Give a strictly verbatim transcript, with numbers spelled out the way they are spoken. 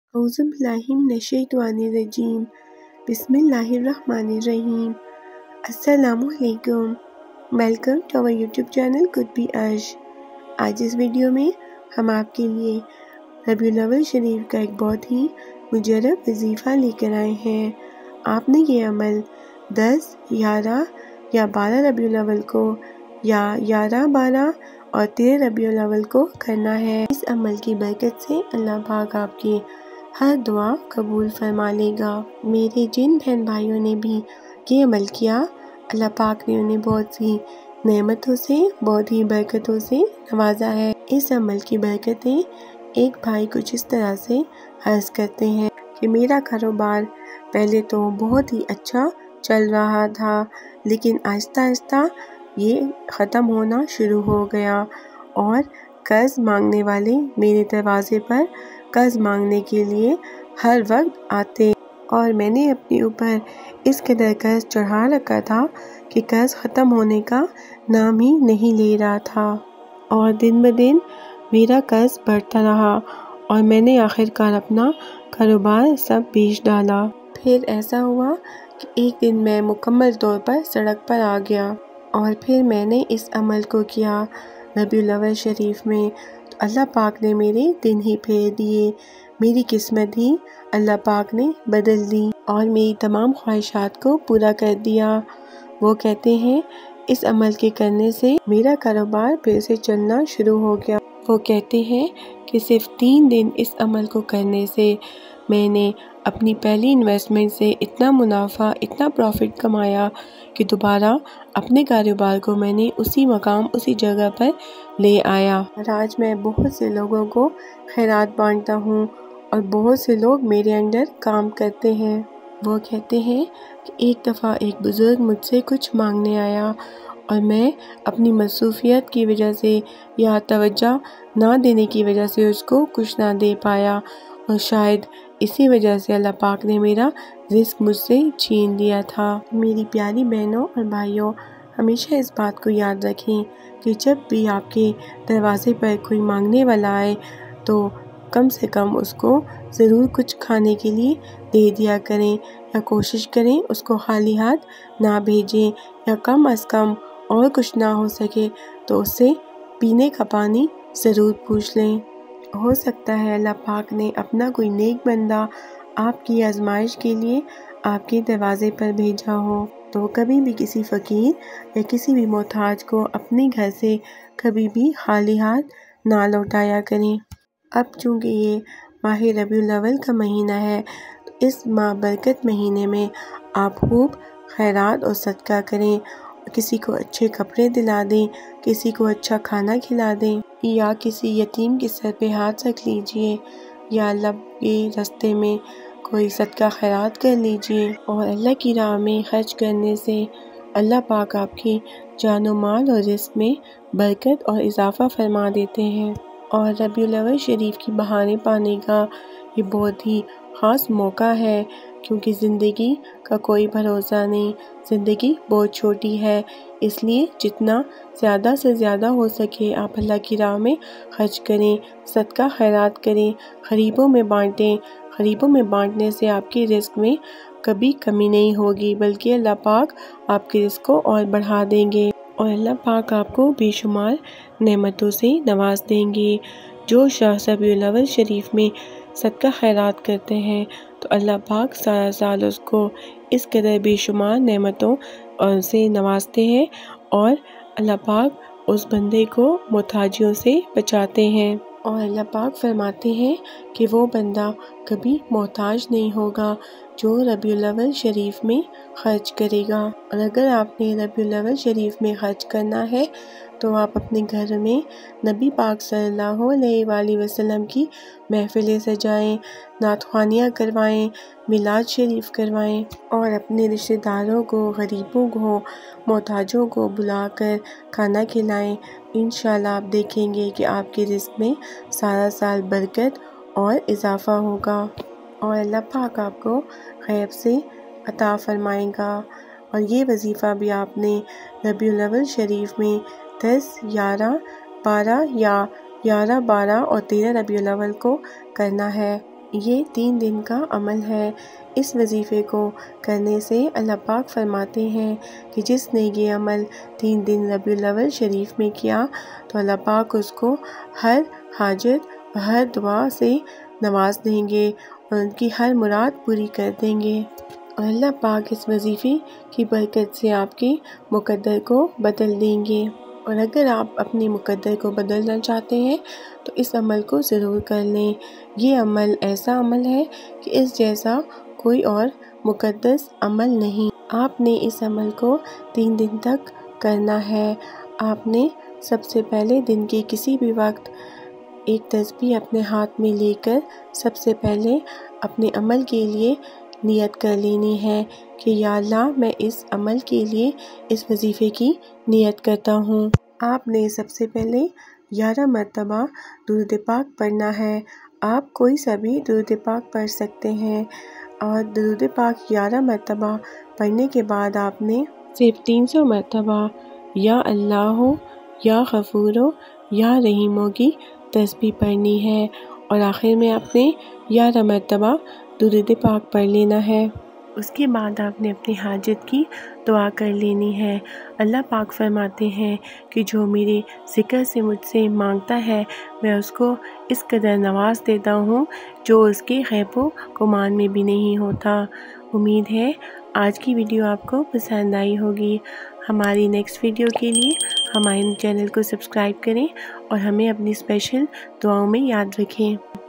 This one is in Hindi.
औज़ुबिल्लाहिमिनश्शैतानिर्रजीम बिस्मिल्लाहिर्रहमानिर्रहीम। अस्सलामुअलैकुम। Welcome to our YouTube channel could be Arsh. आज इस वीडियो में हम आपके लिए रबीउल अव्वल शरीफ का एक बहुत ही मुजर्रब वजीफ़ा लेकर आए हैं। आपने ये अमल दस, ग्यारह या बारह रबीउल अव्वल को या ग्यारह, बारह और तेरह रबीउल अव्वल को करना है। इस अमल की बरकत से अल्लाह पाक आपकी हर दुआ कबूल फरमा लेगा। मेरे जिन बहन भाइयों ने भी ये अमल किया, अल्लाह पाक ने उन्हें बहुत सी नेमतों से, बहुत ही बरकतों से नवाजा है। इस अमल की बरकतें एक भाई कुछ इस तरह से अर्ज करते हैं कि मेरा कारोबार पहले तो बहुत ही अच्छा चल रहा था, लेकिन आहिस्ता आहिस्ता ये ख़त्म होना शुरू हो गया और कर्ज मांगने वाले मेरे दरवाजे पर कर्ज मांगने के लिए हर वक्त आते और मैंने अपने ऊपर इस कदर कर्ज चढ़ा रखा था कि कर्ज ख़त्म होने का नाम ही नहीं ले रहा था और दिन ब दिन मेरा कर्ज बढ़ता रहा और मैंने आखिरकार अपना कारोबार सब बेच डाला। फिर ऐसा हुआ कि एक दिन मैं मुकम्मल तौर पर सड़क पर आ गया और फिर मैंने इस अमल को किया रबीउल अव्वल शरीफ में, तो अल्लाह पाक ने मेरे दिन ही फेर दिए, मेरी किस्मत ही अल्लाह पाक ने बदल दी और मेरी तमाम ख्वाहिशात को पूरा कर दिया। वो कहते हैं इस अमल के करने से मेरा कारोबार फिर से चलना शुरू हो गया। वो कहते हैं कि सिर्फ तीन दिन इस अमल को करने से मैंने अपनी पहली इन्वेस्टमेंट से इतना मुनाफा, इतना प्रॉफिट कमाया कि दोबारा अपने कारोबार को मैंने उसी मकाम, उसी जगह पर ले आया और आज मैं बहुत से लोगों को खैरात बांटता हूँ और बहुत से लोग मेरे अंडर काम करते हैं। वो कहते हैं कि एक दफ़ा एक बुज़ुर्ग मुझसे कुछ मांगने आया और मैं अपनी मसरूफियत की वजह से या तवज्जो ना देने की वजह से उसको कुछ ना दे पाया और शायद इसी वजह से अल्लाह पाक ने मेरा रिस्क मुझसे छीन लिया था। मेरी प्यारी बहनों और भाइयों, हमेशा इस बात को याद रखें कि जब भी आपके दरवाजे पर कोई मांगने वाला आए तो कम से कम उसको ज़रूर कुछ खाने के लिए दे दिया करें या कोशिश करें उसको खाली हाथ ना भेजें या कम अज़ कम और कुछ ना हो सके तो उससे पीने का पानी ज़रूर पूछ लें। हो सकता है अल्लाह पाक ने अपना कोई नेक बंदा आपकी आजमाइश के लिए आपके दरवाज़े पर भेजा हो, तो कभी भी किसी फ़कीर या किसी भी मोहताज को अपने घर से कभी भी खाली हाथ ना लौटाया करें। अब चूँकि ये माह रबीउल अव्वल का महीना है, तो इस माबरकत महीने में आप खूब खैरात और सदका करें, किसी को अच्छे कपड़े दिला दें, किसी को अच्छा खाना खिला दें या किसी यतीम के सर पे हाथ रख लीजिए या अल्लाह के रास्ते में कोई सदका खैरात कर लीजिए और अल्लाह की राह में खर्च करने से अल्लाह पाक आपकी जानो माल और रिज़्क़ में बरकत और इजाफ़ा फरमा देते हैं। और रबीउल अव्वल शरीफ की बहाने पाने का ये बहुत ही ख़ास मौका है, क्योंकि ज़िंदगी का कोई भरोसा नहीं, ज़िंदगी बहुत छोटी है, इसलिए जितना ज़्यादा से ज़्यादा हो सके आप अल्लाह की राह में खर्च करें, सदका खैरात करें, गरीबों में बांटें। गरीबों में बांटने से आपके रिज़्क़ में कभी कमी नहीं होगी, बल्कि अल्लाह पाक आपके रिज़्क़ को और बढ़ा देंगे और अल्लाह पाक आपको बेशुमार नेमतों से नवाज देंगे। जो शख्स रबीउल अव्वल शरीफ में सदका खैरात करते हैं तो अल्लाह पाक सारा साल उसको इस कदर बेशुमार नेमतों से नवाजते हैं और अल्लाह पाक उस बंदे को मोहताजियों से बचाते हैं और अल्लाह पाक फरमाते हैं कि वो बंदा कभी मोहताज नहीं होगा जो रबीउल अव्वल शरीफ में खर्च करेगा। और अगर आपने रबीउल अव्वल शरीफ में खर्च करना है तो आप अपने घर में नबी पाक सल्लल्लाहु अलैहि वसल्लम की महफ़िलें सजाएं, नात ख़वानियाँ करवाएं, मिलाद शरीफ करवाएं और अपने रिश्तेदारों को, गरीबों को, मोहताजों को बुलाकर खाना खिलाएं। इंशाअल्लाह आप देखेंगे कि आपके रिज़्क़ में सारा साल बरकत और इजाफ़ा होगा और अल्लाह पाक आपको गैब से अता फरमाएगा। और ये वजीफ़ा भी आपने रबीउल अव्वल शरीफ में दस, ग्यारह, बारह या ग्यारह, बारह और तेरह रबीउल अव्वल को करना है। ये तीन दिन का अमल है। इस वजीफ़े को करने से अल्लाह पाक फरमाते हैं कि जिसने ये अमल तीन दिन रबीउल अव्वल शरीफ में किया तो अल्लाह पाक उसको हर हाजत हर दुआ से नवाज देंगे और उनकी हर मुराद पूरी कर देंगे। और अल्लाह पाक इस वजीफ़े की बरकत से आपके मुकद्दर को बदल देंगे। और अगर आप अपने मुकद्दर को बदलना चाहते हैं तो इस अमल को ज़रूर कर लें। ये अमल ऐसा अमल है कि इस जैसा कोई और मुकद्दस अमल नहीं। आपने इस अमल को तीन दिन तक करना है। आपने सबसे पहले दिन के किसी भी वक्त एक तस्बीह अपने हाथ में लेकर सबसे पहले अपने अमल के लिए नियत कर लेनी है कि या अल्लाह मैं इस अमल के लिए इस वजीफ़े की नियत करता हूँ। आपने सबसे पहले ग्यारह मरतबा दुरूद पाक पढ़ना है। आप कोई सा भी दुरूद पाक पढ़ सकते हैं और दुरूद पाक ग्यारह मरतबा पढ़ने के बाद आपने सिर्फ तीन सौ मरतबा या अल्लाह हो या गफूर हो या रहीमो की तस्बीह पढ़नी है और आखिर में आपने ग्यारह मरतबा दुरूद पाक पढ़ लेना है। उसके बाद आपने अपनी हाजत की दुआ कर लेनी है। अल्लाह पाक फरमाते हैं कि जो मेरे ज़िक्र से मुझसे मांगता है मैं उसको इस कदर नवाज देता हूँ जो उसके ख़ैबो गुमान में भी नहीं होता। उम्मीद है आज की वीडियो आपको पसंद आई होगी। हमारी नेक्स्ट वीडियो के लिए हमारे चैनल को सब्सक्राइब करें और हमें अपनी स्पेशल दुआओं में याद रखें।